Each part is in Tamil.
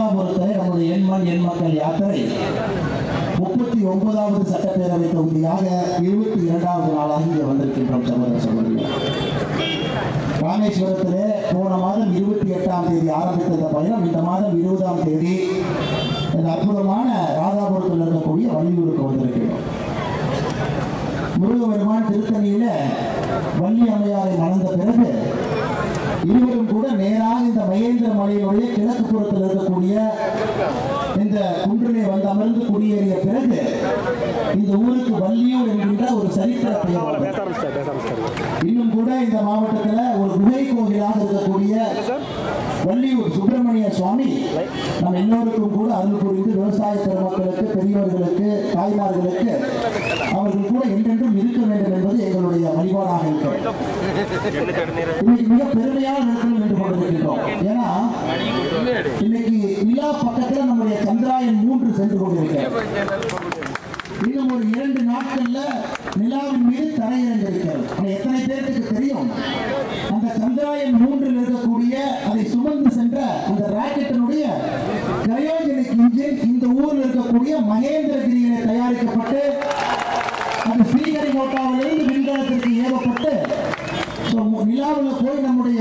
ராதாபுரத்திலே நம்முடைய எண்மண் எண் மக்கள் யாத்திரை 39வது சட்டப்பேரவை தொகுதியாக 22வது நாளாக இங்கே வந்திருக்கின்றோம். சகோதர சகோதரிகள், ராமேஸ்வரத்திலே போன மாதம் 28ஆம் தேதி ஆரம்பித்த இந்த பயணம் இந்த மாதம் 20ஆம் தேதி இந்த அற்புதமான ராதாபுரத்தில் இருக்கக்கூடிய வள்ளியூருக்கு வந்திருக்கிறோம். முருகபெருமான் திருத்தணியில வள்ளி அம்மையாரை மணந்த பிறகு இருவரும் கூட நேராக இந்த மகேந்திர மலையினுடைய கிழக்கு புறத்தில் இருக்கக்கூடிய இந்த குன்றிலே வந்து அமர்ந்து குடியேறிய பிறகு இந்த ஊருக்கு வள்ளியூர் என்கின்ற ஒரு சரித்திர பெயர். இன்னும் கூட இந்த மாவட்டத்தில் ஒரு குகை கோவிலாக இருக்கக்கூடிய வள்ளியூர் சுப்பிரமணிய சுவாமி நம் எல்லோருக்கும் கூட அருள் புரிந்து விவசாய பெருமக்களுக்கு, பெரியவர்களுக்கு, தாய்மார்களுக்கு அவர்கள் கூட என்றென்றும் இருக்க வேண்டும் என்பது எங்களுடைய வழிபாடாக இருக்கிறது. இன்னைக்கு மிக பெருமையாக இருக்கணும் என்று கொண்டிருக்கின்றோம். ஏன்னா இன்னைக்கு நிலா பக்கத்தில் நம்முடைய சந்திராயன் 3 சென்று கொண்டிருக்கிறது. இன்னும் ஒரு 2 நாட்கள்ல நிலாவின் மீது தரையிறங்க இருக்கிறது. எத்தனை பேருக்கு தெரியும்? அந்த சந்திராயன் 3 இருக்கக்கூடிய அதை சுமந்து சென்ற அந்த ராக்கெட்டினுடைய கிரையோஜெனிக் இன்ஜின் இந்த ஊரில் இருக்கக்கூடிய மகேந்திரகிரியிலே தயாரிக்கப்பட்டு அந்த ஸ்ரீஹரிகோட்டாவிலிருந்து விண்கலத்திற்கு ஏவப்பட்டு நிலாவில் போய் நம்முடைய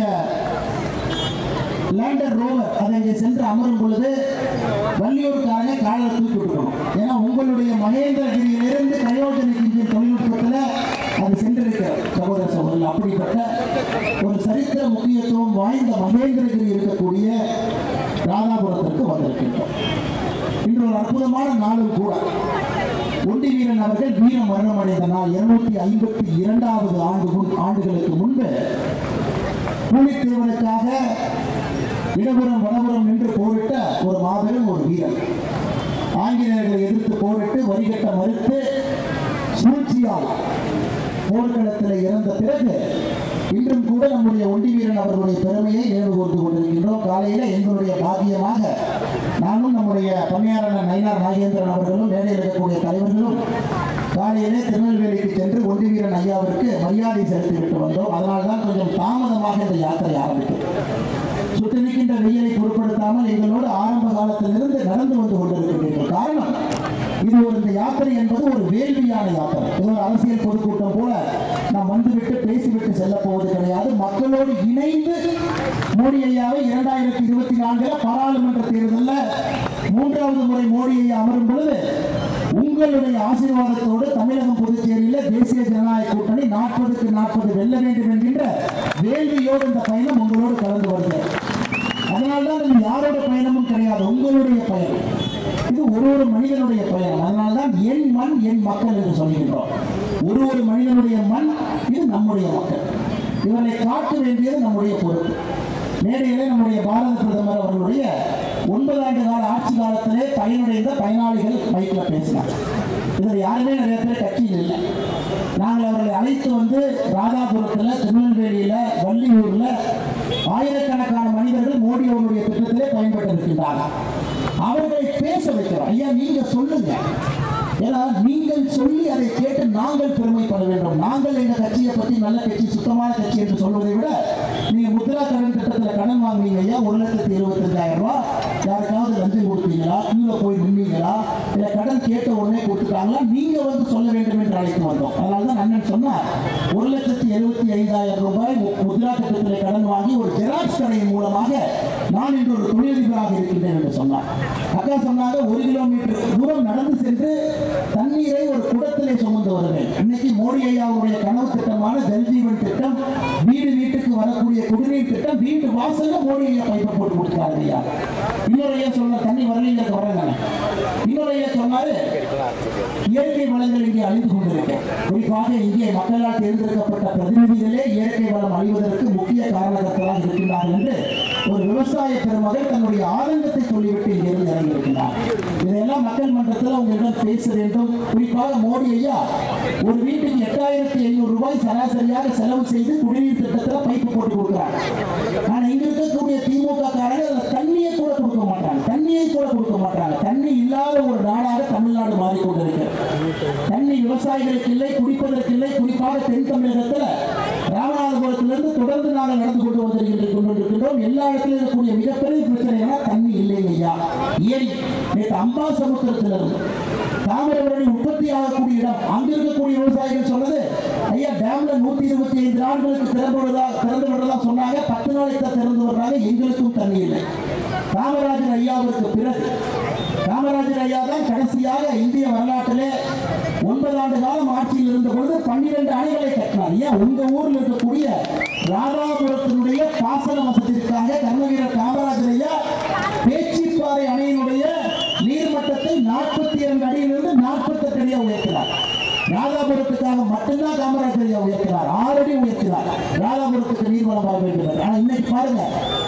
லேண்டர் ரோவர் அதை இங்கே சென்று அமரும் பொழுது வள்ளியூருக்காக காலை தூக்கி விட்டுக்கணும். ஏன்னா உங்களுடைய மகேந்திரகிரியிலிருந்து கிரையோஜெனிக் இன்ஜின் தொழில்நுட்பத்தில் அது சென்றிருக்கிறது. சகோதர சகோதரர்கள், அப்படிப்பட்ட ஒரு சரித்திர முக்கியத்துவம் வாய்ந்த மகேந்திரகிரி இருக்கக்கூடிய ராதாபுரத்திற்கு வந்திருக்கின்றோம். இன்று ஒரு அற்புதமான நாளும் கூட. ஒண்டி வீரன் அவர்கள் வீர மரணம் அடைந்த நாள் 252வது ஆண்டுகளுக்கு முன்பு பூலித்தேவனுக்காக இடபுறம் வடபுறம் நின்று போரிட்ட ஒரு மாபெரும் ஒரு வீரன். ஆங்கிலேயர்களை எதிர்த்து போரிட்டு வரிகட்ட மறுத்து சூழ்ச்சியால் போர்க்களத்தில் இறந்த பிறகு இன்றும் கூட நம்முடைய ஒண்டி வீரன் அவர்களுடைய பெருமையை நினைவு கூர்ந்து கொண்டிருக்கின்றோம். காலையில எங்களுடைய பாக்கியமாக நானும் நம்முடைய பணியாளர் நயினார் நாகேந்திரன் அவர்களும் மேடையில் இருக்கக்கூடிய தலைவர்களும் காலையிலே திருநெல்வேலிக்கு சென்று ஒண்டி வீரன் ஐயாவிற்கு மரியாதை செலுத்திவிட்டு வந்தோம். அதனால்தான் கொஞ்சம் தாமதமாக இந்த யாத்திரை ஆரம்பித்தது. சுற்றி நிற்கின்ற வெயிலை பொருட்படுத்தாமல் எங்களோடு ஆரம்ப காலத்திலிருந்து நடந்து வந்து கொண்டிருக்கின்றோம். காரணம், இது இந்த யாத்திரை என்பது ஒரு வேள்வியான யாத்திரை. இது ஒரு அரசியல் பொதுக்கூட்டம் போல நாம் வந்துவிட்டு பேசிவிட்டு செல்ல போவது கிடையாது. மக்களோடு இணைந்து மோடி ஐயாவை 2024 பாராளுமன்ற தேர்தலில் 3வது முறை மோடி ஐயா அமரும் பொழுது உங்களுடைய ஆசீர்வாதத்தோடு தமிழகம் புதுச்சேரியில் தேசிய ஜனநாயக கூட்டணி 40க்கு 40 வெல்ல வேண்டும் என்கின்ற வேள்வியோடு இந்த பயணம் உங்களோடு கலந்து வருகிறது. அதனால்தான் இது யாரோட பயணமும் கிடையாது, உங்களுடைய பயணம். இது ஒரு மனிதனுடைய பயணம். அதனால்தான் என் மண் என் மக்கள் என்று சொல்கின்றோம். ஒரு மனிதனுடைய மண், இது நம்முடைய மக்கள். இவரை காட்ட வேண்டியது நம்முடைய பொறுப்பு. மேடையிலே நம்முடைய பாரத பிரதமர் அவர்களுடைய 9 ஆண்டு கால ஆட்சி காலத்திலே பயனடைந்த பயனாளிகள் மைக்கில் பேசினார். இதில் யாருமே நிறைய பேர் கட்சியில் இல்லை. நாங்கள் அவர்களை அழைத்து வந்து ராதாபுரத்தில், திருநெல்வேலியில், வள்ளியூரில் ஆயிரக்கணக்கான மனிதர்கள் மோடி அவருடைய திட்டத்திலே பயன்பட்டு இருக்கின்றார்கள். அவர்களை பேச வைக்கிறோம். ஐயா, நீங்க சொல்லுங்க. ஏன்னா நீங்கள் சொல்லி அதை கேட்டு நாங்கள் பெருமைப்பட வேண்டும். நாங்கள் எங்க கட்சியை பத்தி நல்ல கட்சி, சுத்தமான கட்சி என்று சொல்வதை விட, நீங்க முத்ரா கடன் திட்டத்தில் கடன் வாங்குவீங்க ஐயா, 1,75,000 ரூபாய், யாருக்காவது லஞ்சம் கொடுத்தீங்களா, கீழே போய் நின்றீங்களா, இல்லை கடன் கேட்ட உடனே கொடுத்துட்டாங்களா, நீங்க வந்து சொல்ல வேண்டும் என்று அழைத்து வந்தோம். அதனால்தான் அண்ணன் சொன்னார், 1,75,000 ரூபாய் முத்ரா திட்டத்தில் கடன் வாங்கி ஒரு ஜெராக்ஸ் கடையின் மூலமாக நான் இன்று ஒரு தொழிலதிபராக இருக்கின்றேன் என்று சொன்னார். அக்கா சொன்னாங்க, 1 கிலோமீட்டர் தூரம் நடந்து சென்று தண்ணீரை ஒரு குடத்திலே சுமந்து வருவேன். இன்னைக்கு மோடி ஐயாவுடைய கனவு திட்டமான ஜல்ஜீவன் திட்டம், வீடு வீட்டுக்கு வரக்கூடிய குடிநீர் திட்டம், வீட்டு வாசல்ல மோடி ஐயா பைப்பை போட்டு கொடுத்தாரு ஐயா. இன்னொரு ஐயா சொன்ன தண்ணி வரலைங்க வரங்க. இன்னொரு ஐயா சொன்னாரு, இயற்கை வளங்கள் இங்கே அழிந்து கொண்டிருக்கேன். குறிப்பாக இங்கே மக்களால் தேர்ந்தெடுக்கப்பட்ட பிரதிநிதிகளே இயற்கை வளம் அழிவதற்கு முக்கிய காரணகர்களாக இருக்கின்றார்கள் என்று ஒரு விவசாய பெருமகள் தன்னுடைய ஆதங்கத்தை சொல்லிவிட்டு இங்கிருந்து இறங்கியிருக்கிறார். இதையெல்லாம் மக்கள் மன்றத்தில் உங்களிடம் பேச வேண்டும். குறிப்பாக மோடி ஐயா ஒரு வீட்டுக்கு 8,500 ரூபாய் சராசரியாக செலவு செய்து குடிநீர் திட்டத்தில் பைப்பு போட்டு கொடுக்கிறார். ஆனால் இங்க இருக்கக்கூடிய திமுக காரர்கள் தண்ணியை கூட கொடுக்க மாட்டாங்க. தண்ணி இல்லாத ஒரு நாடாக தமிழ்நாடு மாறிக்கொண்டிருக்கிறது. தண்ணி விவசாயிகளுக்கு இல்லை, குடிப்பதற்கு இல்லை. குறிப்பாக தென் தமிழகத்தில் ராமநாதபுரத்திலிருந்து தொடர்ந்து நாங்கள் நடந்து கொண்டு வந்திருக்கின்றோம். எல்லா இடத்திலும் இருக்கக்கூடிய மிகப்பெரிய பிரச்சனை தண்ணி இல்லைங்க ஐயா. ஏரி நேற்று அம்பாசமுத்திரத்திலிருந்து தாமிரபரணி உற்பத்தி ஆகக்கூடிய இடம், அங்க இருக்கக்கூடிய விவசாயிகள் சொன்னது, ஐயா டேம்ல 125 நாட்களுக்கு திறந்து விடுறதா சொன்னாங்க, 10 நாளைக்கு தான் திறந்து விடுறாங்க, எங்களுக்கும் தண்ணி இல்லை. காமராஜர் ஐயாவிற்கு பிறகு காமராஜர் ஐயா தான் கடைசியாக இந்திய வரலாற்றிலே 9 ஆண்டு காலம் ஆட்சியில் இருந்த பொழுது 12 அணைகளை கட்டினார். ஏன் உங்க ஊரில் இருக்கக்கூடிய ராதாபுரத்தினுடைய பாசன வசதிக்காக கர்மவீரர் காமராஜர் ஐயா பேச்சிப்பாறை அணையினுடைய நீர்மட்டத்தை 42 அடியிலிருந்து 48 அடியாக உயர்த்தினார். ராதாபுரத்துக்காக மட்டும்தான் காமராஜர் ஐயா உயர்த்தினார், 6 அடி உயர்த்தினார் ராதாபுரத்துக்கு நீர்வளம் வர வேண்டும். ஆனா இன்னைக்கு பாருங்க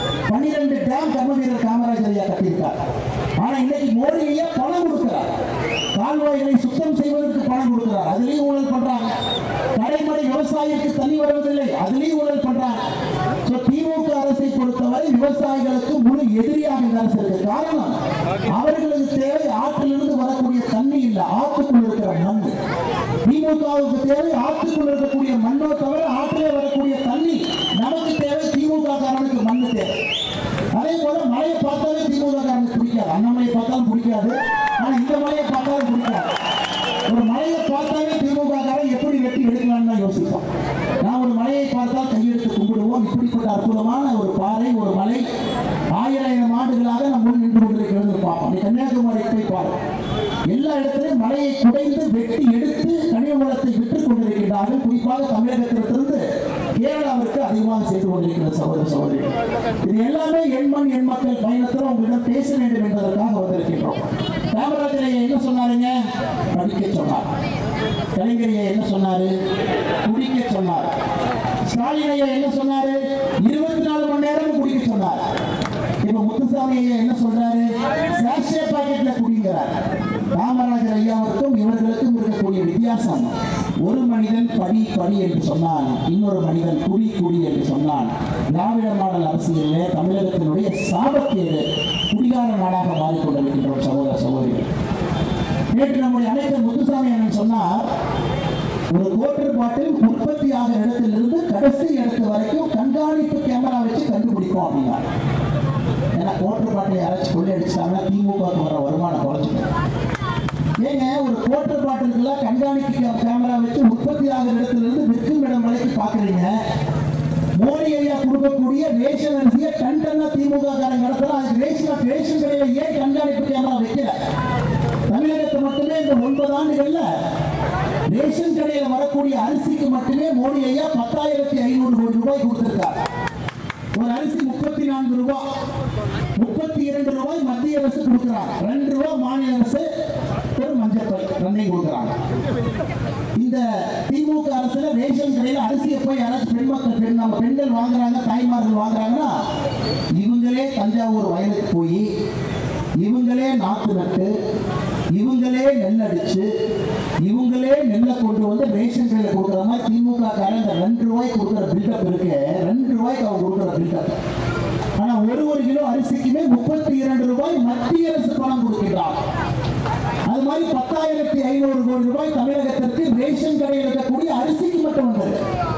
12 டேம் கர்மவீரர் காமராஜர் ஐயா கட்டியிருக்கார். ஆனா இன்னைக்கு மோடி ஐயா பணம் கொடுக்கிறார், கால்வாய்களை சுத்தம் செய்வதற்கு பணம் கொடுக்கிறார், அதுலயும் ஊழல் பண்றாங்க. கடைமடை விவசாயிக்கு தண்ணி வருவதில்லை, அதுலயும் ஊழல் பண்றாங்க. திமுக அரசை பொறுத்தவரை விவசாயிகளுக்கு முழு எதிரியாக இந்த அரசு இருக்கு. காரணம், அவர்களுக்கு தேவை ஆற்றிலிருந்து வரக்கூடிய தண்ணி இல்ல, ஆற்றுக்குள் இருக்கிற மண். திமுகவுக்கு தேவை ஆற்றுக்குள் இருக்கக்கூடிய மண்ணோ தவிர ஆற்றிலே வரக்கூடிய தண்ணி நமக்கு தேவை. திமுக காரனுக்கு மண் தேவை. அதே போல மழையை பார்த்தாலே திமுக காரனுக்கு பிடிக்காது, அண்ணாமலையை பார்த்தாலும் பிடிக்காது, ஆனா இந்த மழையை பார்த்தாலும் பிடிக்காது. ஒரு மழையை பார்த்தாலே திமுக காரன் எப்படி வெட்டி எடுக்கலாம்னு தான் யோசிப்போம். நான் ஒரு மலையை பார்த்தால் கையெடுத்து கும்பிடுவோம். இப்படிப்பட்ட அற்புதமான ஒரு பாறை, ஒரு மலை 1000 ஆண்டுகளாக நம் முன் நின்று கொண்டிருக்கிறது பார்ப்போம். கன்னியாகுமரி போய் பாருங்க, எல்லா இடத்திலும் மலையை குடைந்து வெட்டி எடுத்து கனிம வளத்தை விட்டுக் கொண்டிருக்கிறார்கள். குறிப்பாக தமிழகத்திலிருந்து கேரளாவிற்கு அதிகமாக செய்து கொண்டிருக்கிற சகோதர சகோதரிகள். இது எல்லாமே எண்மண் எண் மக்கள் பயணத்தில் உங்களிடம் பேச வேண்டும் என்பதற்காக வந்திருக்கின்றோம். காமராஜர் ஐயா என்ன சொன்னாருங்க? படிக்க சொன்னார். கலைஞர் ஐயா என்ன சொன்னாரு? குடிக்க சொன்னார். ஸ்டாலின் ஐயா என்ன சொன்னாரு? 24 மணி நேரமும் குடிக்க சொன்னார். இப்ப முத்துசாமி ஐயா என்ன சொல்றாரு? சாஷே பாக்கெட்ல குடிங்கிறார். காமராஜர் ஐயாவுக்கும் இவர்களுக்கும் இருக்கக்கூடிய வித்தியாசம், ஒரு மனிதன் படி படி என்று சொன்னான், இன்னொரு மனிதன் குடி குடி என்று சொன்னான். திராவிட மாடல் அரசியலே தமிழகத்தினுடைய சாபக்கேடு குடிகார நாடாக மாறிக்கொண்டிருக்கின்றோம் சகோதர சகோதரிகள். நேற்று நம்முடைய அமைச்சர் முத்துசாமி என்ன சொன்னார்? ஒரு கோட்டர் பாட்டில் உற்பத்தி ஆகிற இடத்திலிருந்து கடைசி இடத்து வரைக்கும் கண்காணிப்பு கேமரா வச்சு கண்டுபிடிப்போம் அப்படின்னா. ஏன்னா கோட்டர் பாட்டில் யாராச்சும் கொள்ளை அடிச்சாங்கன்னா திமுக வர வருமானம் குறைஞ்சிடும். ஏங்க ஒரு கோட்டர் பாட்டிலுக்குலாம் கண்காணிப்பு கேமரா வச்சு உற்பத்தி ஆகிற இடத்திலிருந்து விற்கும் இடம் வரைக்கும் பாக்குறீங்க. மோடி ஐயா கொடுக்கக்கூடிய ரேஷன் அரிசியை டன் டன்னா திமுக காரங்க நடத்தலாம். அதுக்கு ரேஷன் கடையில ஏன் கண்காணிப்பு கேமரா வைக்கல? தமிழகத்தை மட்டுமே இந்த 9 ஆண்டுகள்ல ரேஷன் கடையில வரக்கூடிய அரிசிக்கு மட்டுமே மோடி ஐயா 10,500 கோடி ரூபாய் கொடுத்திருக்கார். ஒரு அரிசி 34 ரூபாய், 32 ரூபாய் மத்திய அரசு கொடுக்கிறார், 2 ரூபாய் மாநில அரசு ஒரு மஞ்சள் பை கொடுக்கிறாங்க. இந்த திமுக அரசுல ரேஷன் கடையில அரிசியை போய் யாராச்சும் நம்ம பெண்கள் வாங்குறாங்க, தாய்மார்கள் வாங்குறாங்கன்னா இவங்களே தஞ்சாவூர் வயலுக்கு போய் இவங்களே நாத்து நட்டு இவங்களே நெல் அடிச்சு இவங்களே நெல்லை கொண்டு வந்து ரேஷன் கடையில் கொடுக்குற மாதிரி திமுக காரன் இந்த 2 ரூபாய்க்கு கொடுக்குற பில்டப் இருக்கு. 2 ரூபாய்க்கு அவங்க கொடுக்குற பில்டப். ஆனா ஒரு கிலோ அரிசிக்குமே 32 ரூபாய் மத்திய அரசு பணம் கொடுக்கிறார். அது மாதிரி 10,500 கோடி ரூபாய் தமிழகத்திற்கு ரேஷன் கடையில் இருக்கக்கூடிய அரிசிக்கு மட்டும் வந்தது.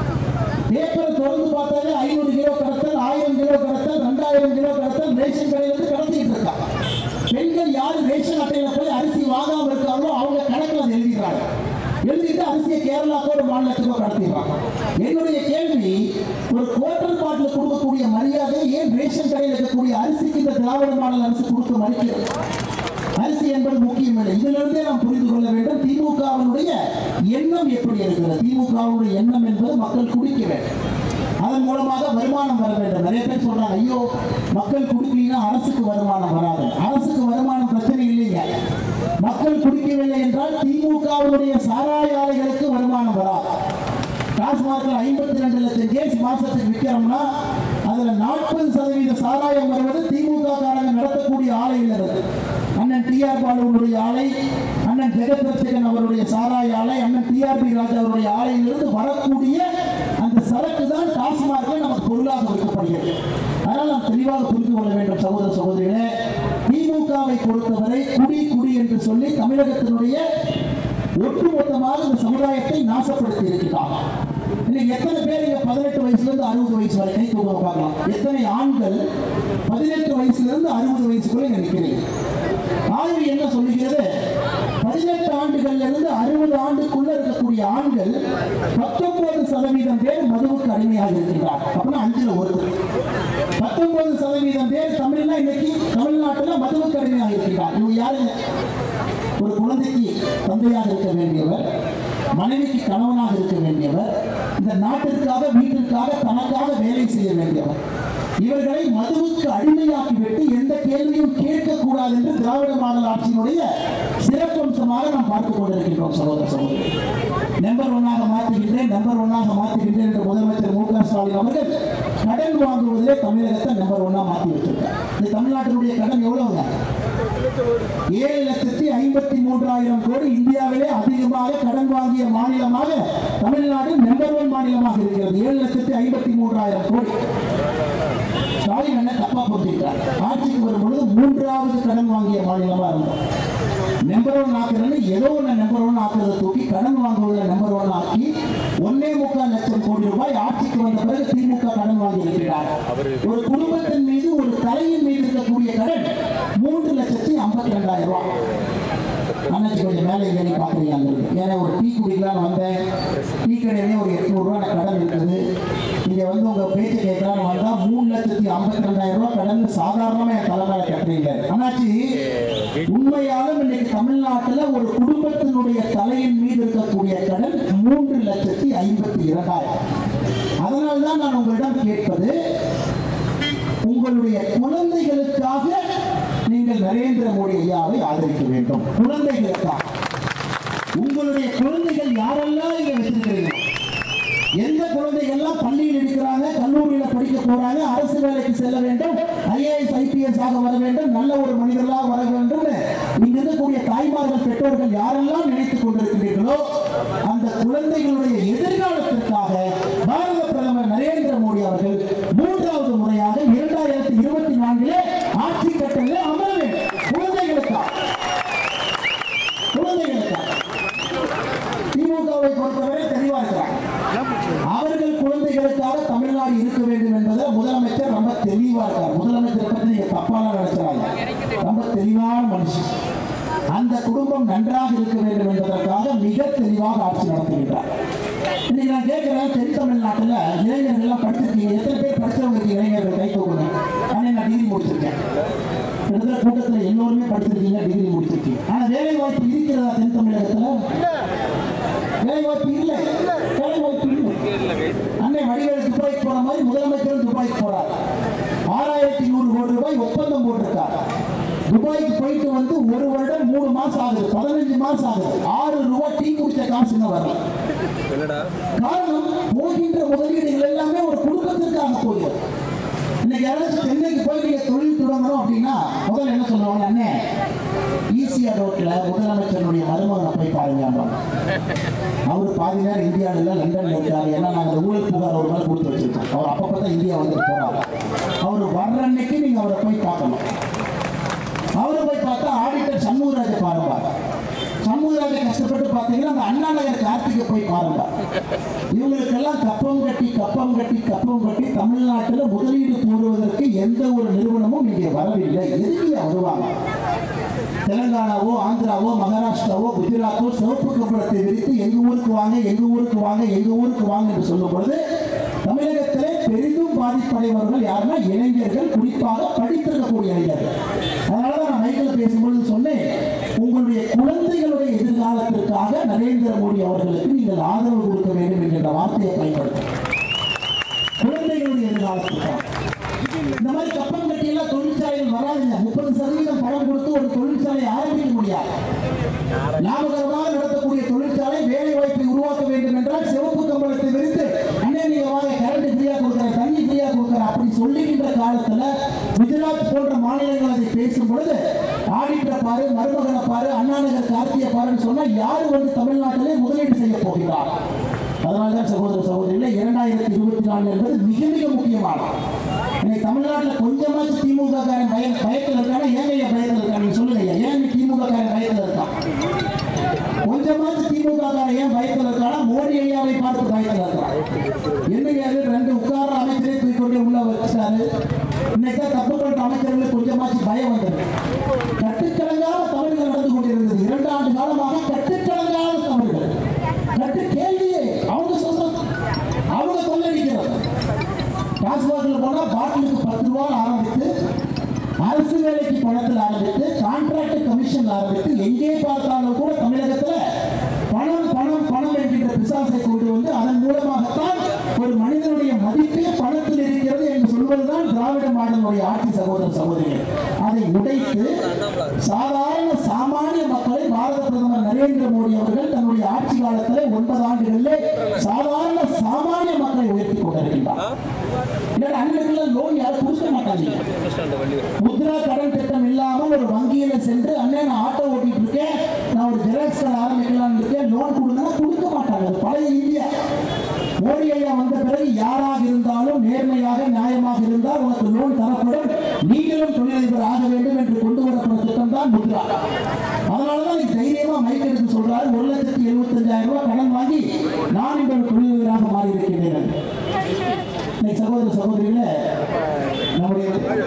ஏப்ரல் தொடர்ந்து பார்த்தாலே 500 கிலோ கடத்தல், 1000 கிலோ கடத்தல், 2000 கிலோ கடத்தல் ரேஷன் கடையிலிருந்து கடத்திட்டு இருக்காங்க. பெண்கள் யாரு ரேஷன் அட்டையில போய் அரிசி வாங்காம இருக்காங்களோ அவங்க கணக்கில் எழுதிக்கிறாங்க. எழுதிட்டு அரிசியை கேரளாக்கோ ஒரு மாநிலத்துக்கோ கடத்திடுறாங்க. என்னுடைய கேள்வி, ஒரு குவார்டர் பாட்டில் கொடுக்கக்கூடிய மரியாதை ஏன் ரேஷன் கடையில் இருக்கக்கூடிய அரிசிக்கு இந்த திராவிட மாடல் அரசு கொடுக்க மறுக்கிறது? அரிசி என்பது முக்கியம் இல்லை. இதிலிருந்தே நாம் புரிந்து கொள்ள வேண்டும் திமுகவினுடைய எண்ணம் எப்படி இருக்கிறது. திமுகவுடைய எண்ணம் என்பது மக்கள் குடிக்க வேண்டும், அதன் மூலமாக வருமானம் வர வேண்டும். நிறைய பேர் சொல்றாங்க, ஐயோ மக்கள் குடிக்கலைன்னா அரசுக்கு வருமானம் வராது. அரசுக்கு வருமானம் பிரச்சனை இல்லைங்க. மக்கள் குடிக்கவில்லை என்றால் திமுகவுடைய சாராய ஆலைகளுக்கு வருமானம் வராது. டாஸ்மார்க்ல 52 லட்சம் கேஸ் மாசத்துக்கு விற்கிறோம்னா அதுல 40% சாராயம் வருவது திமுக காரங்க நடத்தக்கூடிய ஆலையில் இருக்கு. அண்ணன் டிஆர் பாலுடைய ஆலை, அண்ணன் ஜெகத்ரட்சகன் அவருடைய சாராய ஆலை, அண்ணன் டிஆர்பி ராஜா அவருடைய ஆலையிலிருந்து வரக்கூடிய அந்த சரக்கு தான் டாஸ்மார்க்ல நமக்கு பொருளாக விற்கப்படுகிறது. அதனால் நாம் தெளிவாக புரிந்து கொள்ள வேண்டும் சகோதர சகோதரிகளே. திமுகவை பொறுத்தவரை குடி குடி என்று சொல்லி தமிழகத்தினுடைய ஒட்டுமொத்தமாக இந்த சமுதாயத்தை நாசப்படுத்தி இருக்கிறார். இன்னைக்கு எத்தனை பேர் 18 வயசுல இருந்து 60 வயசு வரை கை தூக்க பார்க்கலாம். எத்தனை ஆண்கள் 18 வயசுல இருந்து 60 வயசுக்குள்ள நிற்கிறீங்க? ஆய்வு என்ன சொல்லுகிறது? 18 ஆண்டுகள்ல இருந்து 60 ஆண்டுக்குள்ள இருக்கக்கூடிய ஆண்கள் 19% பேர் மதுவுக்கு அடிமையாக இருக்கின்றார். அப்படின்னா 5ல் 1. 19% பேர் தமிழ்ல இன்னைக்கு தமிழ்நாட்டில் மதுவுக்கு அடிமையாக இருக்கின்றார். இவங்க யாருங்க? ஒரு குழந்தைக்கு தந்தையாக இருக்க வேண்டியவர், மனைவிக்கு கணவனாக இருக்க வேண்டியவர், இந்த நாட்டிற்காக வீட்டிற்காக தனக்காக வேலை செய்ய வேண்டியவர். இவர்களை மதுவுக்கு அடிமையாக்கிவிட்டு எந்த கேள்வியும் கேட்கக்கூடாது என்று திராவிட மாடல் ஆட்சியினுடைய சிறப்பம்சமாக நாம் பார்த்துக் கொண்டிருக்கின்றோம். சகோதர சகோதரி, நம்பர் 1 மாற்றுகின்றேன் என்று முதலமைச்சர் மு.க. ஸ்டாலின் அவர்கள் கடன் வாங்குவதிலே தமிழகத்தை நம்பர் 1 மாற்றி வச்சிருக்கார். இந்த தமிழ்நாட்டினுடைய கடன் எவ்வளவுங்க? 7,53,000 கோடி. இந்தியாவிலே அதிகமாக கடன் வாங்கிய மாநிலமாக தமிழ்நாடு நம்பர் 1 மாநிலமாக இருக்கிறது. 7,53,000 கோடி. ஸ்டாலின் என்ன தப்பா புரிஞ்சுக்கிறார்? ஆட்சிக்கு வரும்பொழுது 3வது கடன் வாங்கிய மாநிலமா இருந்தோம். நம்பர் 1 ஆக்குறது ஏதோ ஒன்று நம்பர் 1 ஆக்குறதை தூக்கி கடன் வாங்குவதில் நம்பர் 1 ஆக்கி 1.25 லட்சம் கோடி ரூபாய் ஆட்சிக்கு வந்த பிறகு திமுக கடன் வாங்கி இருக்கிறார். ஒரு குடும்பத்தின் மீது, ஒரு தலையின் மீது இருக்கக்கூடிய கடன் 3,52,000 ரூபாய். அன்னைக்கு கொஞ்சம் மேலே ஏறி பார்க்குறீங்க. ஏன்னா ஒரு டீ குடிக்கலான்னு வந்தேன், டீ கடையிலே ஒரு 800 ரூபா கடன் இருக்குது. நீங்க வந்து உங்க பேச்சு கேட்கலான்னு வந்தா 3,52,000 ரூபாய் கடன் சாதாரணமா என் தலைமையில கட்டுறீங்க. ஆனாச்சு உண்மையாலும் இன்னைக்கு தமிழ்நாட்டில் ஒரு குடும்பத்தினுடைய தலையின் மீது இருக்கக்கூடிய கடன் 3,52,000. அதனால்தான் நான் உங்களிடம் கேட்பது, உங்களுடைய குழந்தைகளுக்காக நீங்கள் நரேந்திர மோடி ஐயாவை ஆதரிக்க வேண்டும். குழந்தைகளுக்காக. உங்களுடைய குழந்தைகள் யாரெல்லாம் இங்க வச்சிருக்கிறீங்க? எந்த குழந்தைகள்லாம் பள்ளியில் இருக்கிறாங்க, கல்லூரியில படிக்க போறாங்க, அரசு வேலைக்கு செல்ல வேண்டும், IAS IPS ஆக வர வேண்டும், நல்ல ஒரு மனிதர்களாக வர வேண்டும், இங்க இருக்கக்கூடிய தாய்மார்கள், பெற்றோர்கள் யாரெல்லாம் நினைத்துக் கொண்டிருக்கிறீர்களோ அந்த குழந்தைகளுடைய எதிர்காலத்திற்காக பாரத பிரதமர் நரேந்திர மோடி அவர்கள் 3வது முறையாக 2024 ஆட்சி கட்டளை அமர வேண்டும். குழந்தைகளுக்காக. திமுகவை பொறுத்தவரை தெளிவா இருக்கிறாங்க. அவர்கள் குழந்தைகளுக்காக தமிழ்நாடு இருக்க வேண்டும் என்பதை முதலமைச்சர் ரொம்ப தெளிவா இருக்கார். முதலமைச்சரை பற்றி நீங்க தப்பான நினைச்சாங்க. ரொம்ப தெளிவான மனுஷன். அந்த குடும்பம் நன்றாக இருக்க வேண்டும் என்பதற்காக மிக தெளிவாக ஆட்சி நடத்துகின்றார். இன்னைக்கு நான் கேட்கிறேன், தென் தமிழ்நாட்டில் இளைஞர்கள் எல்லாம் படிச்சிருக்கீங்க. எத்தனை பேர் படிச்சவங்க இளைஞர்கள் கை தூக்குங்க? நான் டிகிரி முடிச்சிருக்கேன். கூட்டத்தில் எல்லோருமே படிச்சிருக்கீங்க, டிகிரி முடிச்சிருக்கீங்க. ஆனா வேலை வாய்ப்பு இருக்கிறதா தென் தமிழகத்துல? வேலை வாய்ப்பு இல்லை. வேலை வாய்ப்பு இல்லை. அன்னை வடிவேலு துபாய்க்கு போன மாதிரி முதலமைச்சர் துபாய்க்கு போறார். 6,100 கோடி ரூபாய் ஒப்பந்தம் போட்டிருக்கார். துபாய்க்கு போயிட்டு வந்து 1 வருடம் 3 மாசம் ஆகுது, 15 மாசம் ஆகுது. 6 ரூபாய் டீ குடிச்ச காசு வரல. காரணம், போகின்ற முதலீடுகள் எல்லாமே ஒரு குடும்பத்திற்காக போகிறது. இன்னைக்கு யாராச்சும் சென்னைக்கு போய் நீங்க தொழில் தொடங்கணும் அப்படின்னா முதல்ல என்ன சொல்லுவாங்க? அண்ணே, ஈசிஆர் ரோட்ல முதலமைச்சருடைய மருமகனை போய் பாருங்க. அவரு பாதி நேரம் இந்தியாவில் லண்டன்ல இருக்காரு. ஏன்னா நாங்கள் ஊழல் புகார் ஒரு நாள் கொடுத்து வச்சிருக்கோம். அவர் அப்பப்பதான் இந்தியா வந்து போறாரு. அவர் வர்ற அன்னைக்கு நீங்க அவரை போய் பார்க்கணும். அவரை போய் பார்த்தா ஆடிட்டர் சண்முகராஜை பாருங்க. சண்முகராஜை கஷ்டப்பட்டு பார்த்தீங்கன்னா அந்த அண்ணா நகர் கார்த்திகை போய் பாருங்க. இவங்களுக்கெல்லாம் கப்பம் கட்டி தமிழ்நாட்டில் முதலீடு போடுவதற்கு எந்த ஒரு நிறுவனமும் இங்கே வரவில்லை. எதுக்கு வருவாங்க? தெலுங்கானாவோ, ஆந்திராவோ, மகாராஷ்டிராவோ, குஜராத்தோ சிவப்பு கம்பளத்தை விரித்து எங்க ஊருக்கு வாங்க என்று சொல்லும் பொழுது தமிழகத்திலே பெரிதும் பாதிப்படைவர்கள் யாருன்னா இளைஞர்கள், குறிப்பாக படித்திருக்கக்கூடிய இளைஞர்கள். அதனாலதான் நான் மைக்கில் பேசும்பொழுது சொன்னேன், உங்களுடைய குழந்தைகளுடைய எதிர்காலத்திற்காக நரேந்திர மோடி அவர்களுக்கு நீங்கள் ஆதரவு கொடுக்க வேண்டும் என்கிற வார்த்தையை பயன்படுத்த. குழந்தைகளுடைய எதிர்காலத்திற்காக இந்த மாதிரி கப்பம் கட்டியெல்லாம் தொழிற்சாலைகள் வராதுங்க. 30% பணம் கொடுத்து ஒரு தொழிற்சாலை ஆரம்பிக்க முடியாது. லாபகரமாக நடத்தக்கூடிய தொழிற்சாலை வேலை வாய்ப்பை உருவாக்க வேண்டும் என்றால் சிவப்பு கம்பளத்தை விரித்து அண்ணே நீங்க வாங்க, கரண்ட் ஃப்ரீயா கொடுக்குறேன், தண்ணி ஃப்ரீயா கொடுக்குறேன் அப்படி சொல்லுகின்ற காலத்துல குஜராத் போன்ற மாநிலங்கள் அதை பேசும் பொழுது ஆடிட்டர் பாரு, மருமகனை பாரு, அண்ணா நகர் கார்த்திகை பாருன்னு சொன்னா யாரு வந்து தமிழ்நாட்டிலே முதலீடு செய்ய போகிறார்? அதனால்தான் சகோதர சகோதரிகளே, 2024 என்பது மிக மிக முக்கியமானது. இன்னைக்கு தமிழ்நாட்டில் கொஞ்சமாச்சு திமுக காரன் பயத்தில் இருக்கானா? ஏங்க பயத்தில் இருக்கான்னு சொல்லுங்க. ஏன் திமுக காரன் பயத்தில் இருக்கான்? கொஞ்சமாச்சு திமுக காரன் ஏன் பயத்தில் இருக்கானா? மோடி ஐயாவை பார்த்து பயத்தில் இருக்கான். என்னைக்கு 2 உட்கார அமைச்சரே தூக்கொண்டே உள்ள வச்சாரு. இன்னைக்கு தப்பு பண்ற அமைச்சர்களுக்கு கொஞ்சமாச்சு பயம் வந்தது. கட்டுக்கடங்காம ஆரம்பித்து எங்கே பார்த்தாலும் கூட தமிழகத்துல பணம் பணம் பணம் என்கின்ற பிசாசை கொண்டு வந்து அதன் மூலமாகத்தான் ஒரு மனிதனுடைய மதிப்பே பணத்தில் இருக்கிறது என்று சொல்வதுதான் திராவிட மாடலுடைய ஆட்சி. சகோதர சகோதரிகள், அதை உடைத்து சாதாரண சாமானிய மக்களை பாரத பிரதமர் நரேந்திர மோடி அவர்கள் தன்னுடைய ஆட்சி காலத்தில் 9 ஆண்டுகளிலே சாதாரண சாமானிய மக்களை உயர்த்தி கொண்டிருக்கின்றார். லோன் யாரும் கொடுக்க மாட்டாங்க. முத்ரா கடன் திட்டம் இல்லாமல் ஒரு வங்கியில சென்று அண்ணே நான் ஆட்டோ ஓட்டிட்டு இருக்கேன், நான் ஒரு ஜெராக்ஸ் கடை ஆரம்பிக்கலாம் இருக்கேன், லோன் கொடுங்கன்னா கொடுக்க மாட்டாங்க. பழைய இந்தியா. மோடி ஐயா வந்த பிறகு யாராக இருந்தாலும் நேர்மையாக நியாயமாக இருந்தால் உனக்கு லோன் தரப்படும், நீங்களும் தொழிலதிபர் ஆக வேண்டும் என்று கொண்டு வரப்பட்ட திட்டம் தான் முத்ரா. அதனாலதான் தைரியமா மைக் எடுத்து சொல்றாரு 1,75,000 ரூபாய் கடன் வாங்கி நான் இந்த தொழிலதிபராக மாறி இருக்கின்றேன். சகோதர சகோதரிகளே, நம்முடைய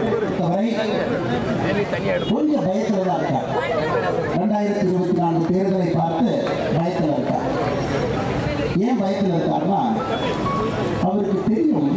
கொஞ்சம் பயத்தில் தான் இருக்கார். 2024 தேர்தலை பார்த்து பயத்தில் இருக்கார். ஏன் பயத்தில் இருக்காருன்னா அவருக்கு தெரியும்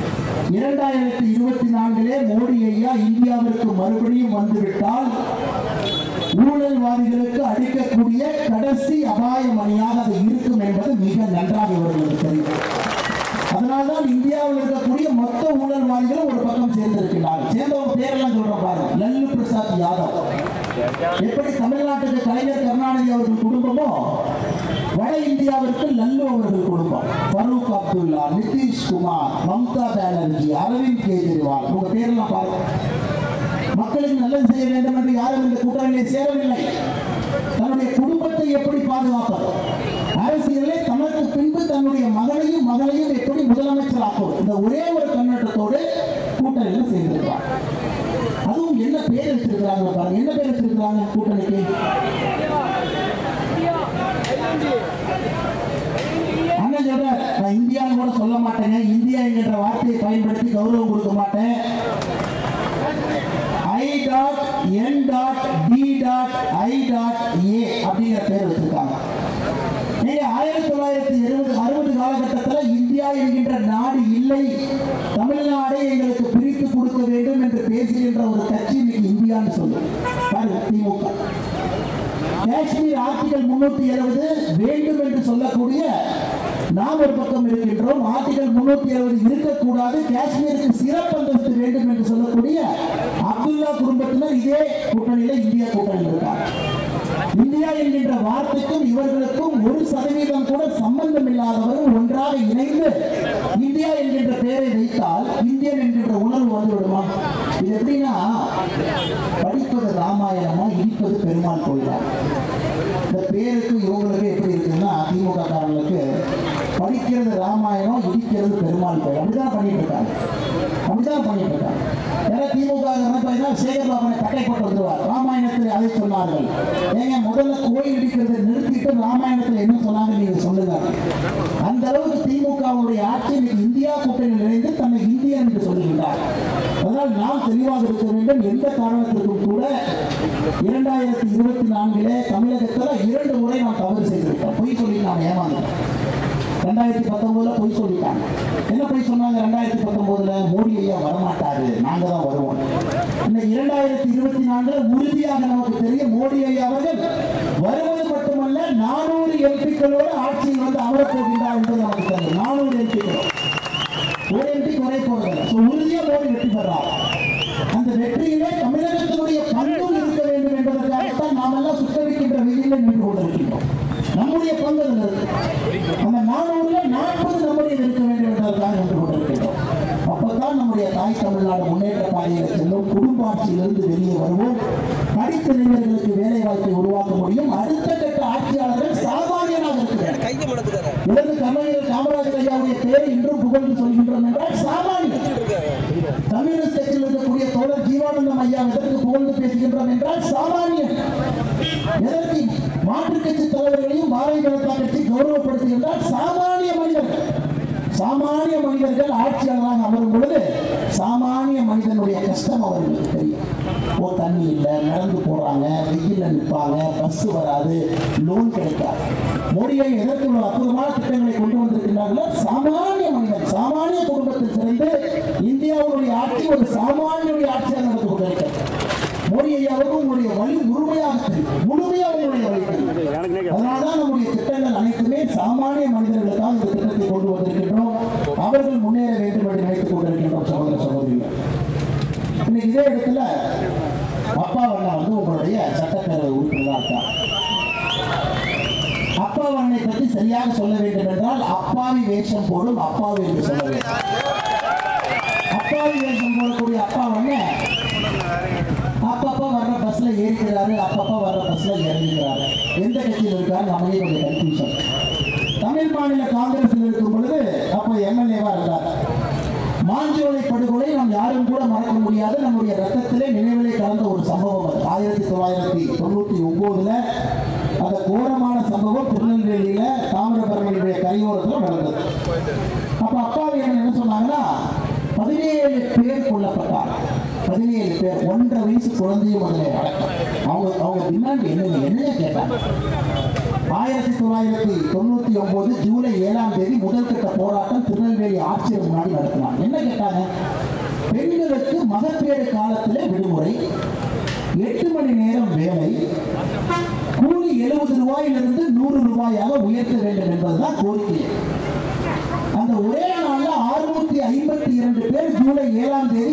2024 மோடி ஐயா இந்தியாவிற்கு மறுபடியும் வந்துவிட்டால் ஊழல்வாதிகளுக்கு அளிக்கக்கூடிய கடைசி அபாய மணியாக அது இருக்கும் என்பது மிக நன்றாக இவர்களுக்கு தெரியும். அதனால்தான் இந்தியாவில் இருக்கக்கூடிய மொத்த ஊழல்வாதிகளும் ஒரு பக்கம் சேர்ந்திருக்கிறார்கள். சேர்ந்தவங்க பேரெல்லாம் சொல்ற பாருங்க. லல்லு பிரசாத் யாதவ், எப்படி தமிழ்நாட்டுக்கு கலைஞர் கருணாநிதி அவர்கள் குடும்பமோ வட இந்தியாவிற்கு லல்லு அவர்கள் குடும்பம். ஃபரூக் அப்துல்லா, நிதிஷ்குமார், மம்தா பானர்ஜி, அரவிந்த் கெஜ்ரிவால், உங்க பேரெல்லாம் பாருங்க. மக்களுக்கு நல்லது செய்ய வேண்டும் என்று யாரும் இந்த கூட்டணியை சேரவில்லை. தன்னுடைய குடும்பத்தை எப்படி பாதுகாப்பது, அரசியலே தனக்கு பின்பு தன்னுடைய மகளையும் எப்படி முதலமைச்சராக்குவது, இந்த ஒரே ஒரு கண்ணோட்டத்தோடு கூட்டணியில் சேர்ந்திருக்கிறார். அதுவும் என்ன பேர் வச்சிருக்கிறாங்க பாருங்க. என்ன பேர் வச்சிருக்கிறாங்க கூட்டணிக்கு? அண்ணன் சொல்றார், நான் இந்தியான்னு கூட சொல்ல மாட்டேங்க, இந்தியா என்கிற வார்த்தையை பயன்படுத்தி கௌரவம் கொடுக்க மாட்டேன், I.N.D.I.A அப்படிங்கிற பேர் வச்சிருக்காங்க. 1960 காலகட்டத்தில் இந்தியா என்கின்ற நாடு இல்லை, தமிழ்நாடை எங்களுக்கு பிரித்து கொடுக்க வேண்டும் என்று பேசுகின்ற ஒரு கட்சி இன்னைக்கு இந்தியான்னு சொல்லு திமுக. காஷ்மீர் ஆர்டிகல் 370 வேண்டும் என்று சொல்லக்கூடிய நாம் ஒரு பக்கம் இருக்கின்றோம். ஆர்டிகல் 370 இருக்கக்கூடாது, காஷ்மீருக்கு சிறப்பு அந்தஸ்து வேண்டும் என்று சொல்லக்கூடிய அப்துல்லா குடும்பத்தினர் இதே கூட்டணியில இந்தியா கூட்டணியில் இருக்காங்க. இந்தியா என்கின்ற வார்த்தைக்கும் இவர்களுக்கும் 1% கூட சம்பந்தம் இல்லாதவர்கள் ஒன்றாக இணைந்து இந்தியா என்கின்ற பெயரை வைத்தால் இந்தியன் என்கின்ற உணர்வு வந்து விடுமா? இது எப்படின்னா படிப்பது ராமாயணமா, இடிப்பது பெருமாள் கோயிலா? இந்த பேருக்கு இவங்களுக்கு எப்படி இருக்குன்னா திமுக காரங்களுக்கு படிக்கிறது ராமாயணம், இடிக்கிறது பெருமாள் கோயில். அப்படிதான் பண்ணிட்டு இருக்காங்க. திமுக சேகர்பாபனை கட்டை போட்டு வந்துருவார். ராமாயணத்தில் அதை சொன்னார்கள். ஏங்க முதல்ல கோயில் இடிக்கிறதை நிறுத்திட்டு ராமாயணத்தில் என்ன சொன்னாங்க நீங்க சொல்லுங்க. அந்த அளவுக்கு திமுகவுடைய ஆட்சி இந்தியா கூட்டணியில் இணைந்து தன்னை இந்தியன் என்று சொல்லுகின்றார். அதனால் நாம் தெளிவாக இருக்க வேண்டும். எந்த காரணத்திற்கும் கூட 2024 தமிழகத்தில் 2 முறை நாம் தவறு செய்திருக்கோம். பொய் சொல்லி நாம் ஏமாந்தோம். 2019 பொய் சொல்லிட்டாங்க. என்ன பொய் சொன்னாங்க? 2019 மோடி ஐயா வரமாட்டாரு, நாங்க தான் வருவோம். இந்த 2024 உறுதியாக நமக்கு தெரியும் மோடி ஐயா அவர்கள் வருவது மட்டுமல்ல 400 எம்பிக்களோடு ஆட்சியில் வந்து அமரப் போகின்றார் என்பது நமக்கு தெரியும். 400 எம்பிக்கள், ஒரு எம்பி குறை போடுறது. உறுதியா மோடி வெற்றி பெறார். அந்த வெற்றியிலே தமிழகத்தினுடைய பங்கு இருக்க வேண்டும் என்பதற்காகத்தான் நாம் எல்லாம் சுத்தரிக்கின்ற வெயிலில் நின்று கொண்டிருக்கின்றோம். நம்முடைய பங்கு அந்த 400ல் 40 நம்முடைய இருக்க வேண்டும் என்பதற்காக நின்று கொண்டிருக்கின்றோம். அப்பதான் நம்முடைய தாய் தமிழ்நாடு முன்னேற்ற பாதையில் செல்லும். குடும்ப ஆட்சியிலிருந்து வெளியே வருவோம். படித்த இளைஞர்களுக்கு வேலை வாய்ப்பை உருவாக்க முடியும். அடுத்த கட்ட ஆட்சியாளர்கள் சாமானியனாக இருக்கிறார். இடது கலைஞர் காமராஜர் ஐயாவுடைய பேரை இன்றும் புகழ்ந்து சொல்கின்றோம் என்றால் சாமானியர். கம்யூனிஸ்ட் கட்சியில் இருக்கக்கூடிய தோழர் ஜீவானந்தம் ஐயா எதற்கு புகழ்ந்து பேசுகின்றோம் என்றால் சாமானியர். எதற்கு மாற்றுக் கட்சி தலைவர்களையும் பாரதிய ஜனதா கட்சி கௌரவப்படுத்துகின்றால் சாமானிய மனிதர்கள். சாமானிய மனிதர்கள் ஆட்சியாளராக அமரும் பொழுது சாமானிய மனிதனுடைய கஷ்டம் அவர்களுக்கு தெரியும். தண்ணி இல்லை, நடந்து போறாங்க, வெயில்ல நிற்பாங்க, பஸ் வராது, லோன் கிடைக்காது. மோடியை எதற்கு அற்புதமான திட்டங்களை கொண்டு வந்திருக்கிறார்கள். சாமானிய மனிதன், சாமானிய குடும்பத்தில் சிறந்து இந்தியாவுடைய ஆட்சி ஒரு சாமானியுடைய ஆட்சியாக நடந்து கொண்டிருக்கிறது. மோடி ஐயாவுக்கு உங்களுடைய வழி முழுமையாக தெரியும், முழுமையாக உங்களுடைய வழி தெரியும். அதனால்தான் நம்முடைய திட்டங்கள் அனைத்துமே சாமானிய மனிதர்களுக்காக இந்த திட்டத்தை கொண்டு வந்திருக்கின்றோம். அவர்கள் முன்னேற வேண்டும் என்று நினைத்துக் கொண்டிருக்கின்றோம். சகோதர சகோதரிகள், இன்னைக்கு இதே இடத்துல அப்பா அண்ணா உங்களுடைய சட்டப்பேரவை உறுப்பினராக இருக்கார். அப்பா அண்ணனை பற்றி சரியாக சொல்ல வேண்டும் என்றால் அப்பாவி வேஷம் போடும் அப்பாவி என்று சொல்ல வேண்டும். அப்பாவி வேஷம் போடக்கூடிய அப்பா அண்ணன் அப்பப்பா வர்ற பஸ்ல ஏறிக்கிறாரு, அப்பப்பா வர்ற பஸ்ல இறங்குகிறாரு. எந்த கட்சியில் இருக்காரு நம்மளே கொஞ்சம் கன்ஃபியூஷன். தமிழ் மாநில காங்கிரஸில் இருக்கும் பொழுது அப்ப எம்எல்ஏவா இருந்தார். மாஞ்சோலை படுகொலை நாம் யாரும் கூட மறக்க முடியாது. நம்முடைய ரத்தத்திலே நினைவிலே கலந்த ஒரு சம்பவம் அது. 1999 அந்த கோரமான சம்பவம் திருநெல்வேலியில தாமிரபரணியுடைய கரையோரத்தில் நடந்தது. அப்ப அப்பாவி என்ன சொன்னாங்கன்னா 17 பேர் கொல்லப்பட்டார். 17 பேர், 1.5 வயசு குழந்தையும் அதில் அடக்கம். அவங்க டிமாண்ட் என்ன கேட்டாங்க. 1999 ஜூலை 7ஆம் தேதி முதல் கட்ட போராட்டம் திருநெல்வேலி ஆட்சியர் முன்னாடி நடத்தினாங்க. என்ன கேட்டாங்க? பெண்களுக்கு மகப்பேறு காலத்திலே விடுமுறை, 8 மணி நேரம் வேலை, கூலி 70 ரூபாயிலிருந்து 100 ரூபாயாக உயர்த்த வேண்டும் என்பதுதான் கோரிக்கை. அந்த ஒரே நாள்ல 652 பேர் ஜூலை 7ஆம் தேதி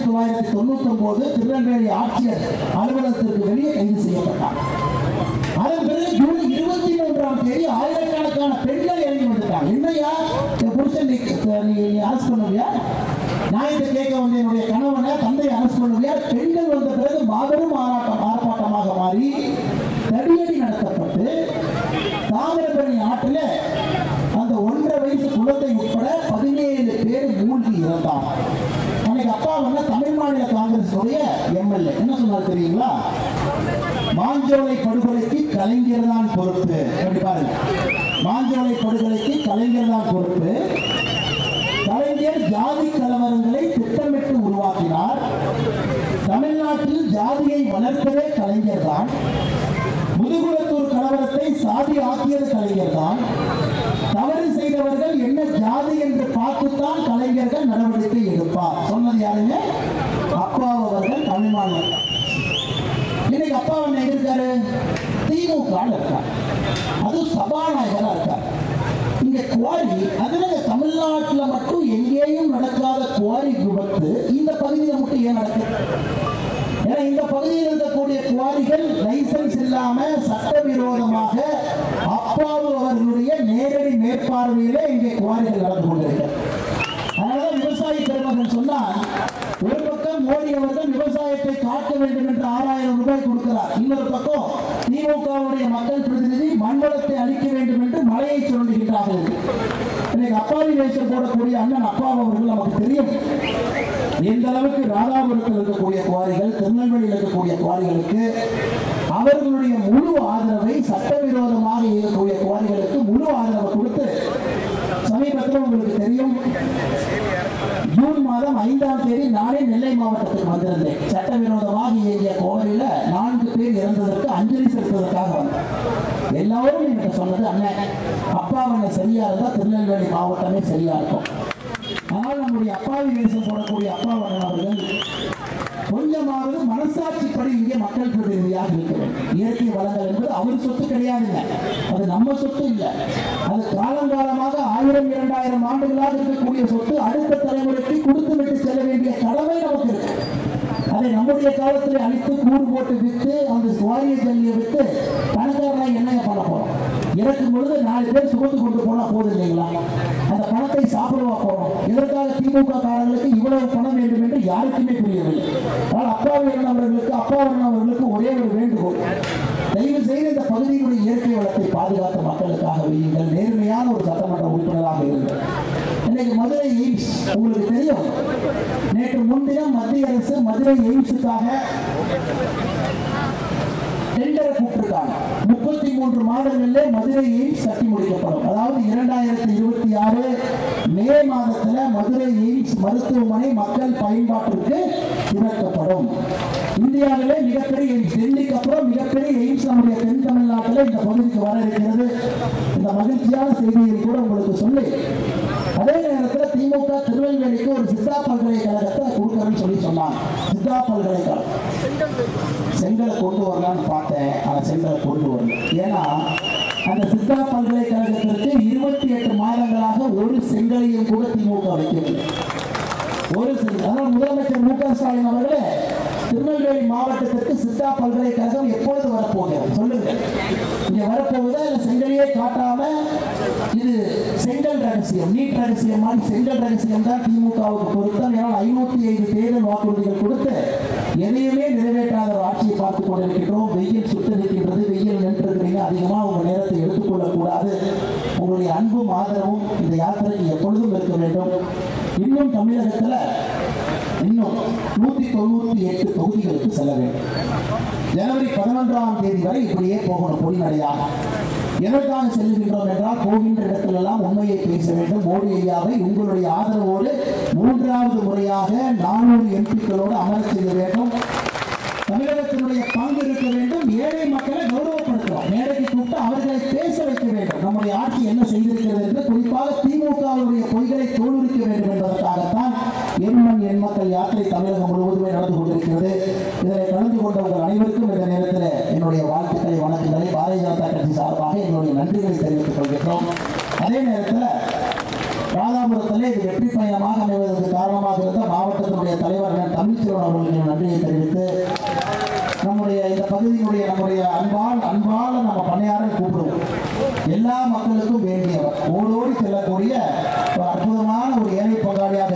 1999 திருநெல்வேலி ஆட்சியர் அலுவலகத்திற்கு வெளியே கைது செய்யப்பட்டார். அதன் பிறகு ஜூலை 23ஆம் தேதி ஆயிரக்கணக்கான பெண்கள் இறங்கி வந்துட்டாங்க. என்னையா புருஷன் நீ அரசு பண்ணுவியா, நான் இதை கேட்க வந்து என்னுடைய கணவனை தந்தை அரசு பண்ணுவியா? பெண்கள் வந்த பிறகு மாபெரும் ஆர்ப்பாட்டமாக மாறி தடியடி நடத்தப்பட்டு தாமிரபரணி ஆற்றில் அந்த 1.5 வயசு குழந்தை உட்பட 17 பேர் மூழ்கி இறந்தார். அன்னைக்கு அப்பா வந்து தமிழ் மாநில காங்கிரஸ் எம்எல்ஏ என்ன சொன்னார் தெரியுங்களா? மாஞ்சோலை படுகொலைக்கு கலைஞர் தான் பொறுப்பு. எப்படி பாருங்க, மாஞ்சோலை படுகொலைக்கு கலைஞர் தான் பொறுப்பு. கலைஞர் ஜாதி கலவரங்களை திட்டமிட்டு உருவாக்கினார். தமிழ்நாட்டில் ஜாதியை வளர்ப்பதே கலைஞர் தான். முதுகுளத்தூர் கலவரத்தை சாதி ஆக்கியது கலைஞர் தான். தவறு செய்தவர்கள் என்ன ஜாதி என்று பார்த்துத்தான் கலைஞர்கள் நடவடிக்கை எடுப்பார். சொன்னது யாருங்க? அப்பா அவர்கள் தமிழ் மாநிலம். இன்னைக்கு அப்பா என்ன இருக்காரு? திமுக இருக்கார், அது சபாநாயகரா இருக்கார். இங்க குவாரி, அதுல தமிழ்நாட்டில் மட்டும் எங்கேயும் நடக்காத குவாரி விபத்து இந்த பகுதியில் மட்டும் ஏன் நடக்குது? ஏன்னா இந்த பகுதியில் இருக்கக்கூடிய குவாரிகள் லைசன்ஸ் இல்லாம சட்டவிரோதமாக அப்பாவு அவர்களுடைய நேரடி மேற்பார்வையிலே இங்கே குவாரிகள் நடந்து கொண்டிருக்கிறது. அதனால விவசாயி பெருமகன் சொன்னால், ஒரு பக்கம் மோடி அவர்கள் விவசாயத்தை காக்க வேண்டும் என்று 6000 ரூபாய் கொடுக்கிறார். இன்னொரு பக்கம் திமுகவுடைய மக்கள் பிரதிநிதி மண்வளத்தை அளிக்க வேண்டும் என்று மழையை சொல்லுகின்றார்கள். இன்னைக்கு அப்பாவி வேஷம் போடக்கூடிய அண்ணன் அப்பாவு அவர்கள் நமக்கு தெரியும் எந்த அளவுக்கு ராதாபுரத்தில் இருக்கக்கூடிய குவாரிகள், திருநெல்வேலியில் இருக்கக்கூடிய குவாரிகளுக்கு அவர்களுடைய முழு ஆதரவை, சட்டவிரோதமாக இருக்கக்கூடிய குவாரிகளுக்கு முழு ஆதரவை கொடுத்து சமீபத்தில் உங்களுக்கு தெரியும் ஜூன் மாதம் 5ஆம் தேதி நானே நெல்லை மாவட்டத்தில் வந்திருந்தேன். சட்டவிரோதமாக இயங்கிய குவாரியில 4 பேர் இறந்ததற்கு அஞ்சலி செலுத்துவதற்காக வந்தேன். எல்லாரும் எனக்கு சொன்னது, அண்ணன் அப்பா அவனை சரியா இருந்தா திருநெல்வேலி மாவட்டமே சரியா இருக்கும். ஆனால் நம்முடைய அப்பாவி வேஷம் போடக்கூடிய அப்பா அவர்கள் கொஞ்சமாவது மனசாட்சிப்படி இங்கே மக்கள் பிரதிநிதியாக இருக்க வேண்டும். இயற்கை வளங்கள் என்பது அவர் சொத்து கிடையாதுங்க, அது நம்ம சொத்து இல்லை. அது காலங்காலமாக 1000 2000 ஆண்டுகளாக இருக்கக்கூடிய சொத்து அடுத்த தலைமுறைக்கு கொடுத்து விட்டு செல்ல வேண்டிய கடமை நமக்கு இருக்கு. அதை நம்முடைய காலத்தில் அழித்து கூறு போட்டு விட்டு அந்த குவாரிய ஜல்லியை விட்டு பணக்காரனை என்னங்க பண்ண போறோம்? இறக்கும் பொழுது 4 பேர் சுமந்து கொண்டு போனா போதும் இல்லைங்களா? அந்த பணத்தை சாப்பிடுவா போறோம். இதற்காக திமுக காரர்களுக்கு இவ்வளவு பணம் வேண்டும் என்று யாருக்குமே புரியவில்லை. ஆனால் அப்பாவியன் அவர்களுக்கு ஒரே ஒரு வேண்டுகோள், தயவு செய்து இந்த பகுதியினுடைய இயற்கை வளத்தை பாதுகாத்த மக்களுக்காக நீங்கள் நேர்மையான ஒரு சட்டமன்ற உறுப்பினராக இருங்கள். இன்னைக்கு மதுரை எய்ம்ஸ் உங்களுக்கு தெரியும், நேற்று முன்தினம் மத்திய அரசு மதுரை எய்ம்ஸுக்காக டெண்டரை கூப்பிட்டிருக்காங்க. 33 மாதங்களிலே மதுரை எய்ம்ஸ் கட்டி முடிக்கப்படும். அதாவது 2026 மே மாதத்துல மதுரை எய்ம்ஸ் மருத்துவமனை மக்கள் பயன்பாட்டிற்கு திறக்கப்படும். இந்தியாவிலே மிகப்பெரிய எய்ம்ஸ், டெல்லிக்கு அப்புறம் மிகப்பெரிய எய்ம்ஸ் நம்முடைய தென் தமிழ்நாட்டில் இந்த பகுதிக்கு வர இருக்கிறது. இந்த மகிழ்ச்சியான செய்தியை கூட உங்களுக்கு சொல்லி, அதே நேரத்தில் திமுக திருநெல்வேலிக்கு ஒரு சித்தா பல்கலைக்கழகத்தை கொடுக்கறன்னு சொல்லி சொன்னாங்க. சித்தா பல்கலைக்கழகம் செங்கலை கொண்டு வரலான்னு பார்த்தேன். ஆனால் செங்கலை கொண்டு வரல. ஏன்னா அந்த சித்தா பல்கலைக்கழகத்திற்கு 28 மாதங்களாக ஒரு செங்கலையும் கூட திமுக வைக்கவில்லை. ஒரு செங்கல். முதலமைச்சர் மு.க. ஸ்டாலின் அவர்களே, திருநெல்வேலி மாவட்டத்திற்கு சித்தா பல்கலைக்கழகம் எப்பொழுது வரப்போகிறது சொல்லுங்க. இங்க வரப்போகுதா இல்ல செங்கலையே காட்டாம இது செங்கல் ரகசியம், நீட் ரகசியம் மாதிரி செங்கல் ரகசியம் தான் திமுகவுக்கு பொருத்தம். ஏன்னா 505 தேர்தல் வாக்குறுதிகள் கொடுத்து எதையுமே நிறைவேற்றாத ஒரு ஆட்சியை பார்த்துக் கொண்டிருக்கின்றோம். வெயில் சுட்டு இருக்கின்றது, வெயில் நின்றிருக்கிறீங்க, அதிகமா உங்க நேரத்தை எடுத்துக்கொள்ளக் கூடாது. உங்களுடைய அன்பும் ஆதரவும் இந்த யாத்திரைக்கு எப்பொழுதும் இருக்க வேண்டும். இன்னும் தமிழகத்துல இன்னும் 198 தொகுதிகளுக்கு செல்ல வேண்டும். ஜனவரி 11ஆம் தேதி வரை இப்படியே போகணும் பொடிநடையாக. எதற்காக செல்லுகின்றோம் என்றால், போகின்ற இடத்திலெல்லாம் உண்மையை பேச வேண்டும். மோடி ஐயாவை உங்களுடைய ஆதரவோடு 3வது முறையாக 400 எம்பிக்களோடு அமரச் செய்ய வேண்டும். தமிழகத்தினுடைய பங்கு இருக்க வேண்டும். ஏழை மக்களை கௌரவப்படுத்துவோம். மேடைக்கு கூப்பிட்டு அவர்களை பேச வைக்க வேண்டும். நம்முடைய ஆட்சி என்ன செய்திருக்கிறது என்று, குறிப்பாக திமுகவுடைய பொய்களை தோலுரிக்க வேண்டும் என்பதற்காகத்தான் எண்மண் எண் மக்கள் யாத்திரை தமிழகம் முழுவதுமே நடந்து கொண்டிருக்கிறது. இதனை கலந்து கொண்ட உங்கள் அனைவருக்கும் இந்த நேரத்தில் என்னுடைய வாழ்த்துக்களை, வணக்கங்களை பாரதிய ஜனதா கட்சி சார்பாக என்னுடைய நன்றிகளை தெரிவித்துக் கொள்கின்றோம். அதே நேரத்தில் ராதாபுரத்திலே இது வெற்றி பயணமாக அமைவதற்கு காரணமாக இருந்த மாவட்டத்தினுடைய தலைவர் தமிழ்ச்செல்வன் அவர்களுக்கு நன்றியை தெரிவித்து, நம்முடைய இந்த பகுதியினுடைய நம்முடைய அன்பால நம்ம பண்ணையாரை கூப்பிடுவோம். எல்லா மக்களுக்கும் வேண்டியவர், ஓடோடி செல்லக்கூடிய ஒரு அற்புதமான ஒரு ஏழை பங்காளியாக